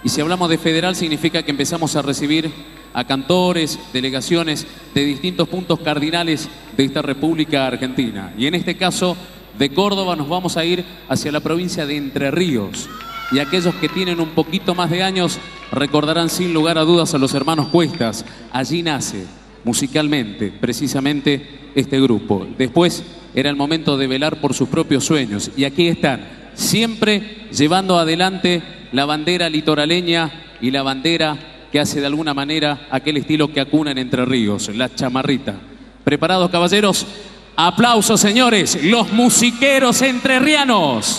Y si hablamos de federal, significa que empezamos a recibir a cantores, delegaciones de distintos puntos cardinales de esta República Argentina. Y en este caso, de Córdoba nos vamos a ir hacia la provincia de Entre Ríos. Y aquellos que tienen un poquito más de años recordarán sin lugar a dudas a los hermanos Cuestas. Allí nace musicalmente, precisamente, este grupo. Después era el momento de velar por sus propios sueños. Y aquí están, siempre llevando adelante la bandera litoraleña y la bandera que hace de alguna manera aquel estilo que acuna en Entre Ríos, la chamarrita. ¿Preparados, caballeros? ¡Aplausos, señores! ¡Los musiqueros entrerrianos!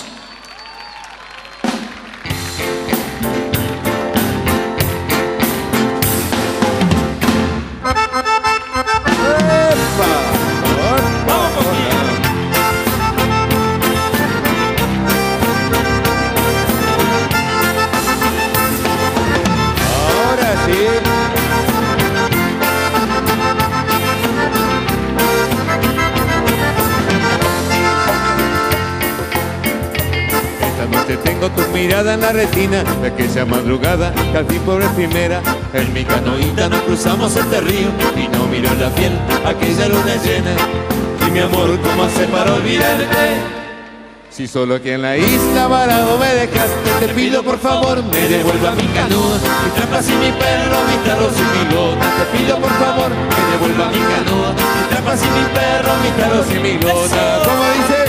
Tengo tu mirada en la retina de aquella madrugada que al fin por vez primera en mi canoita nos cruzamos este río y no miró la piel aquella luna llena. Y mi amor, ¿cómo hace para olvidarte? Si solo aquí en la isla varado me dejaste, te pido por favor me devuelva mi canoa, mis trampas y mi perro, mis tarros y mi lona. Te pido por favor me devuelva mi canoa, mis trampas y mi perro, mis tarros y mi lona. ¿Cómo dice?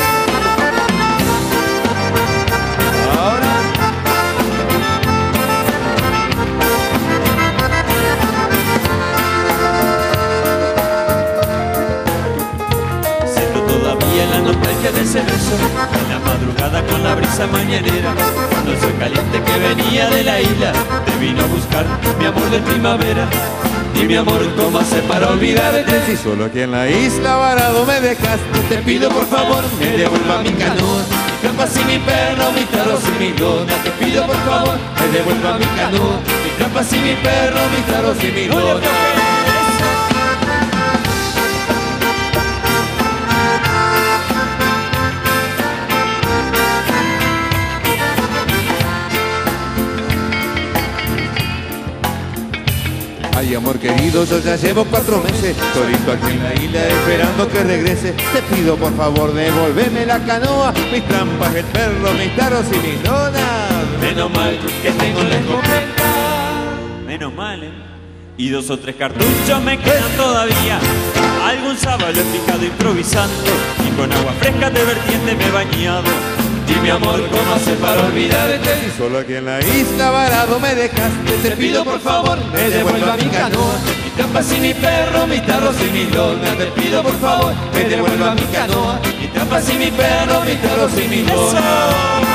De ese beso, en la madrugada con la brisa mañanera, cuando el sol caliente que venía de la isla te vino a buscar, mi amor de primavera. Y mi amor, ¿cómo hace para olvidarte? Si solo aquí en la isla varado me dejaste, te pido por favor me devuelva mi canoa, mis trampas y mi perro, mis tarros y mi lona. Te pido por favor me devuelva mi canoa, mis trampas y mi perro, mis tarros y mi lona. Ay, amor querido, yo ya llevo 4 meses solito aquí en la isla esperando que regrese. Te pido por favor devolveme la canoa, mis trampas, el perro, mis tarros y mis lonas. Menos mal que tengo la escopeta. Menos mal, ¿eh? Y 2 o 3 cartuchos me quedan todavía. Algún sábado he picado improvisando y con agua fresca de vertiente me he bañado. Y mi amor, ¿cómo hace para olvidarte? Si solo aquí en la isla varado me dejaste, te pido por favor me devuelva mi canoa, mis trampas y mi perro, mis tarros y mi lona. Te pido por favor me devuelva mi canoa, mis trampas y mi perro, mis tarros y mi lona.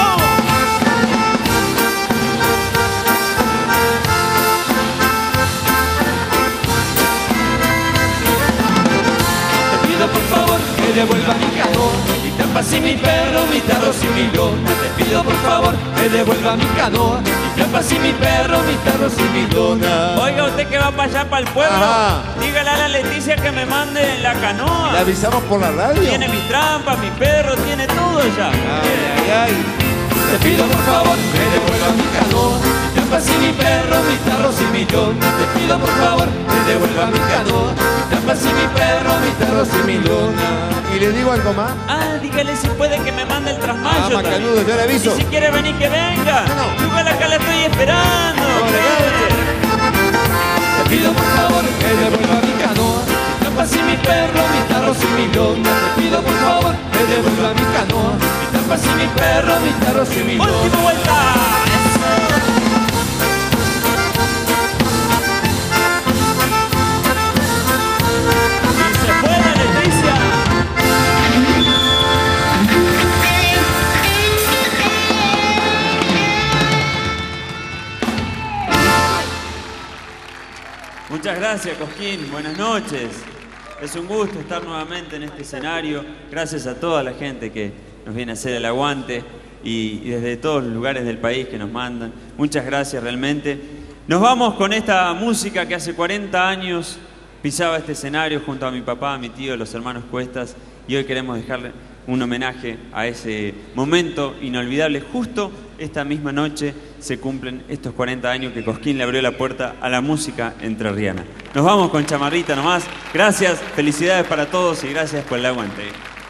Por favor, me devuelva mi canoa, mis trampas y mi perro, mis tarros y mi lona. Te pido por favor, me devuelva mi canoa, mis trampas y mi perro, mis tarros y mi lona. Oiga, usted que va para allá, para el pueblo, dígale a la Leticia que me mande la canoa. ¿Le avisamos por la radio? Tiene mis trampas, mi perro, tiene todo ya. Ay, ay, ay. Te pido por favor, me devuelva mi canoa, mis trampas y mi perro, mis tarros y mi lona. Te pido por favor, me devuelva mi canoa, mis trampas y mi perro, mis tarros y mi lona. ¿Y le digo algo más? Ah, dígale si puede que me mande el trasmayo. Macanudo, yo le aviso. Y si quiere venir, que venga. Dígale acá, la estoy esperando. Te pido por favor, me devuelva mi canoa, mis trampas y mi perro, mis tarros y mi lona. Te pido por favor, me devuelva mi canoa, mis trampas y mi perro, mis tarros y mi lona. ¡Última vuelta! Muchas gracias, Cosquín. Buenas noches. Es un gusto estar nuevamente en este escenario. Gracias a toda la gente que nos viene a hacer el aguante y desde todos los lugares del país que nos mandan. Muchas gracias realmente. Nos vamos con esta música que hace 40 años pisaba este escenario junto a mi papá, a mi tío, los hermanos Cuestas, y hoy queremos dejarle un homenaje a ese momento inolvidable. Justo esta misma noche se cumplen estos 40 años que Cosquín le abrió la puerta a la música entrerriana. Nos vamos con Chamarrita nomás. Gracias, felicidades para todos y gracias por el aguante.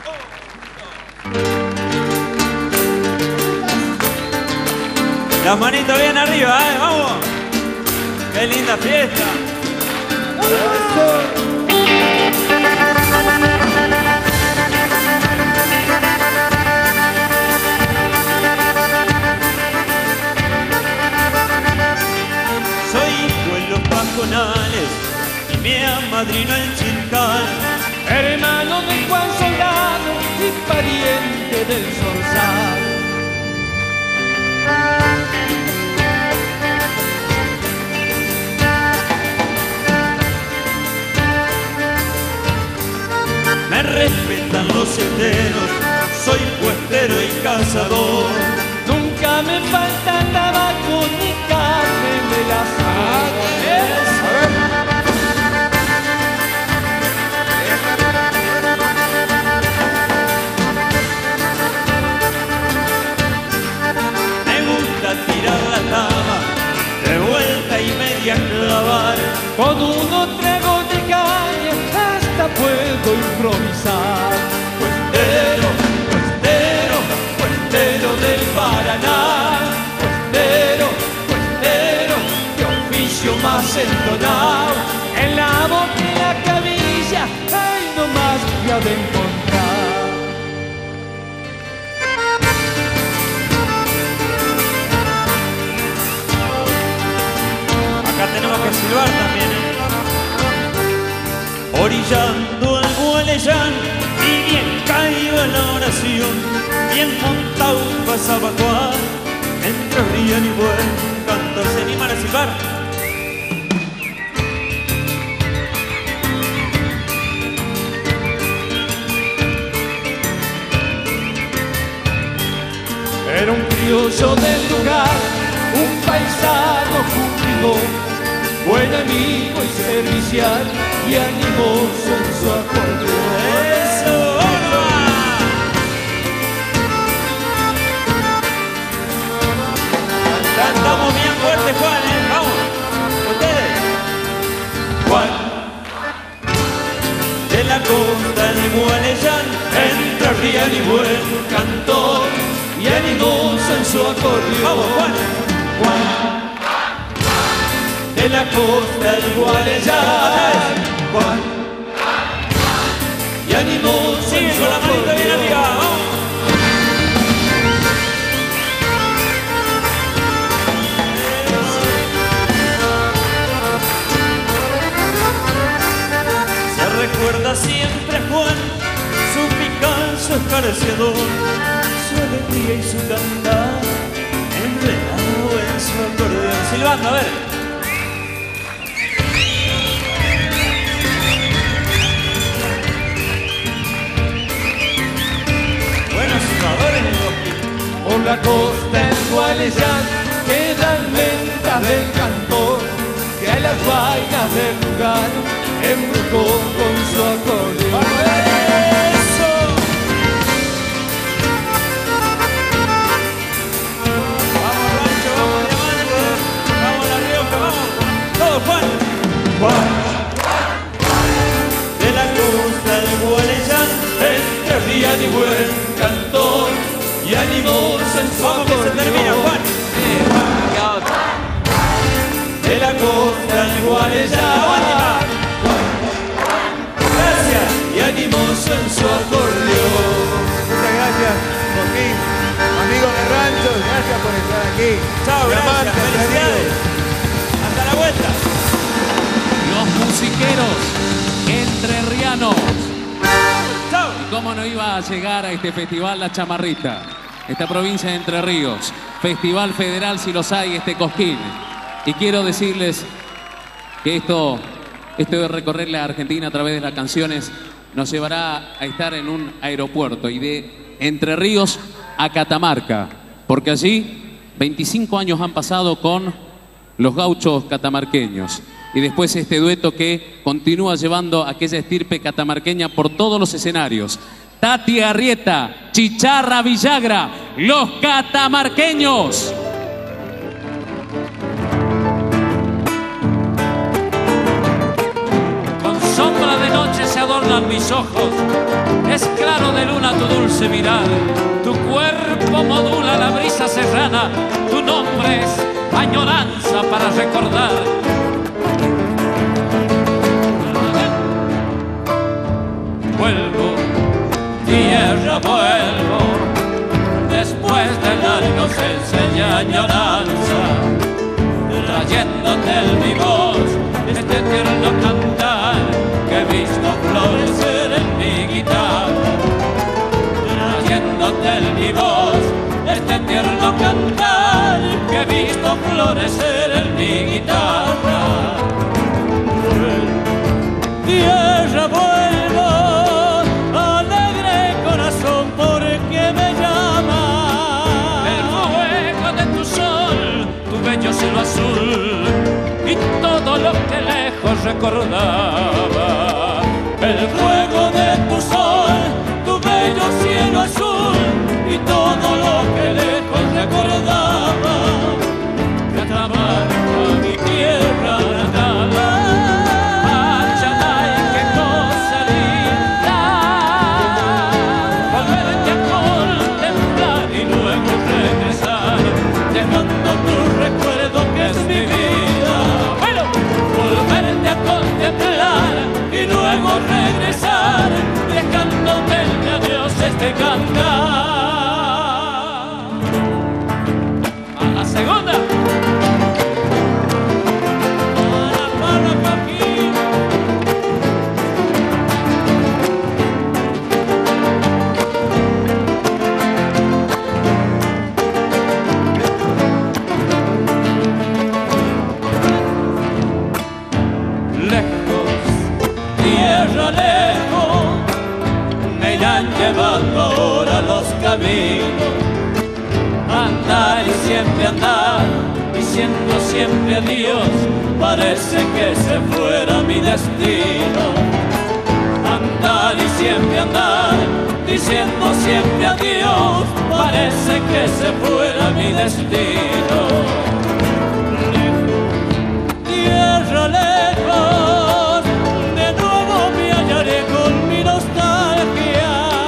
Las manitos bien arriba, vamos. Qué linda fiesta. Soy hijo en los pajonales y me amadrino el Chilcal. Hermano de Juan Soldado y pariente del Zorzal. Me respetan los enteros, soy puestero y cazador. Nunca me falta tabaco ni carne de las Me gusta tirar la taba, de vuelta y media clavar. con unos tragos de caña hasta puedo improvisar. Puestero, puestero, puestero del Paraná. Puestero, puestero, qué oficio más entonado. En la boca y la cabilla, ay, nomás me ha de encontrar. Acá tenemos que silbar también, Orillando el Gualeyán y bien caído en la oración, bien montado pasaba Juan, entre rían y buen canto. ¿Se animan a silbar? Era un criollo del lugar, un paisano cumplidor, buen amigo y servicial y animoso en su acordeón. ¡Eso! Cantamos bien fuerte, Juan, vamos, ustedes. Juan, de la costa del Gualeyán, entre rían y buen cantor y animoso en su acordeón. Vamos, Juan. Juan, de la costa del Gualeyán, Juan, y animoso. Sigue con la manita bien arriba, vamos. Se recuerda siempre Juan, su picanzo escarcedor, su alegría y su cantar, enredado en su acordeón. Silbando, a ver. Buenos silbadores en Cosquín. Por la costa del Gualeyán quedan ventas del cantor, que a las vainas del lugar embrujó con su acordeón. ¡Eso! Vamos, Rancho, vamos, Diamante, vamos, La Rioja, vamos. Todo, Juan. Juan, de la costa del Gualeyán, entre rían y buen cantor y animoso en su acordeón. Vamos que se termina, Juan. De la costa del Gualeyán, gracias, y animoso en su acordeón. Muchas gracias, Cosquín. Amigos de Rancho, gracias por estar aquí. Chao, gracias, felicidades. Hasta la vuelta. Los musiqueros entrerrianos. Chao. ¿Y cómo no iba a llegar a este festival La Chamarrita? Esta provincia de Entre Ríos. Festival federal, si los hay, Cosquín. Y quiero decirles que esto de recorrer la Argentina a través de las canciones nos llevará a estar en un aeropuerto y de Entre Ríos a Catamarca, porque allí 25 años han pasado con los gauchos catamarqueños y después este dueto que continúa llevando aquella estirpe catamarqueña por todos los escenarios. Tati Arrieta, Chicharra Villagra, los catamarqueños. lloran mis ojos, es claro de luna tu dulce mirar, tu cuerpo modula la brisa serrana, tu nombre es añoranza para recordar. Vuelvo, tierra, vuelvo, después de largos enseña añoranza, trayéndote en mi voz este tierno cantar que he visto florecer en mi guitarra, trayéndote en mi voz este tierno cantar que he visto florecer en mi guitarra. Tierra, vuelvo, alegre corazón, porque me llama el fuego de tu sol, tu bello cielo azul y todo lo que lejos recordaba. El fuego de tu sol, tu bello cielo azul y todo lo que lejos recordaba. Catamarca, mi tierra natal. Dejando tu recuerdo que es mi vida. Bueno, volverte a contemplar y luego regresar, dejándote el adiós este cantar. A la segunda. Para Joaquín. Llevando ahora los caminos, andar y siempre andar, diciendo siempre adiós, parece que se fuera mi destino. Andar y siempre andar, diciendo siempre adiós, parece que se fuera mi destino. Lejos, tierra lejos, de nuevo me hallaré con mi nostalgia.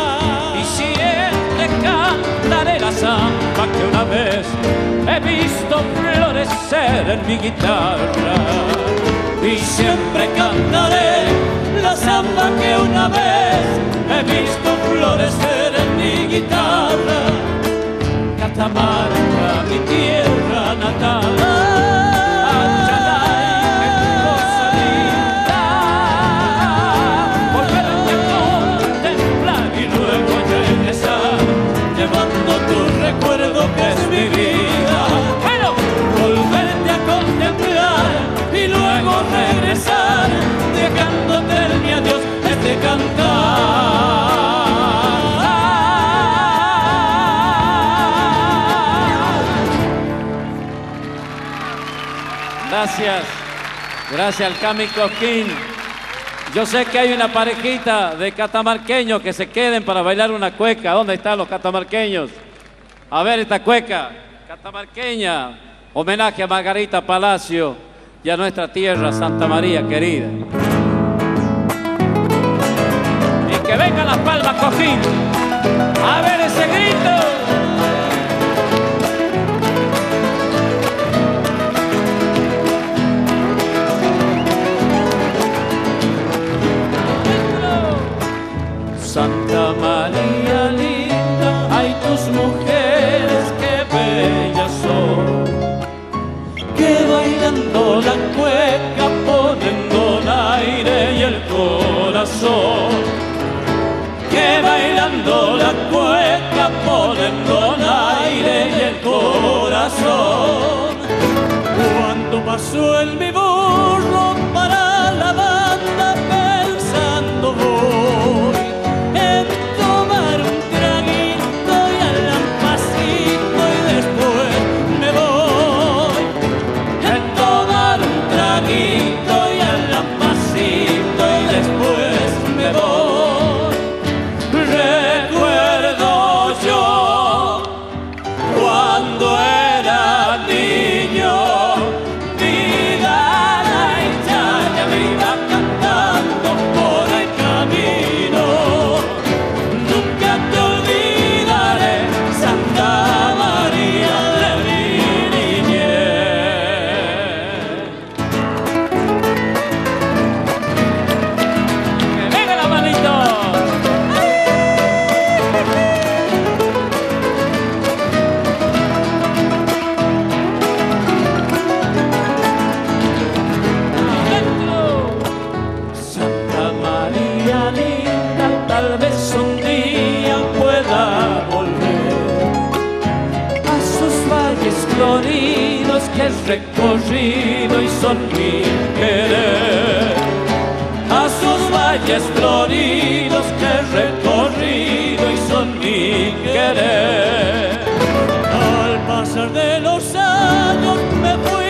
Cantaré la samba que una vez he visto florecer en mi guitarra. Y siempre cantaré la samba que una vez he visto florecer en mi guitarra. Catamarca, mi tierra natal. Llevando tu recuerdo que es mi vida. Bueno, volverte a contemplar y luego regresar, dejándote el mi adiós este cantar. Gracias, gracias al Cami Cosquín. Yo sé que hay una parejita de catamarqueños que se queden para bailar una cueca. ¿Dónde están los catamarqueños? A ver esta cueca catamarqueña, homenaje a Margarita Palacio y a nuestra tierra Santa María querida. Y que vengan las palmas, Cojín. A ver ese grito. Santa María linda, hay tus mujeres que bellas son, que bailando la cueca poniendo el aire y el corazón, que bailando la cueca poniendo el aire y el corazón. Cuando pasó en mi burro para la banda pensando voy en tomar un traguito y al lampacito y después me voy. En tomar un traguito y al lampacito y después me voy. Recuerdo yo cuando era niño, vida la Italia me iba cantando por el camino. recorrido y son mi querer. A sus valles floridos que he recorrido y son mi querer. Al pasar de los años me fui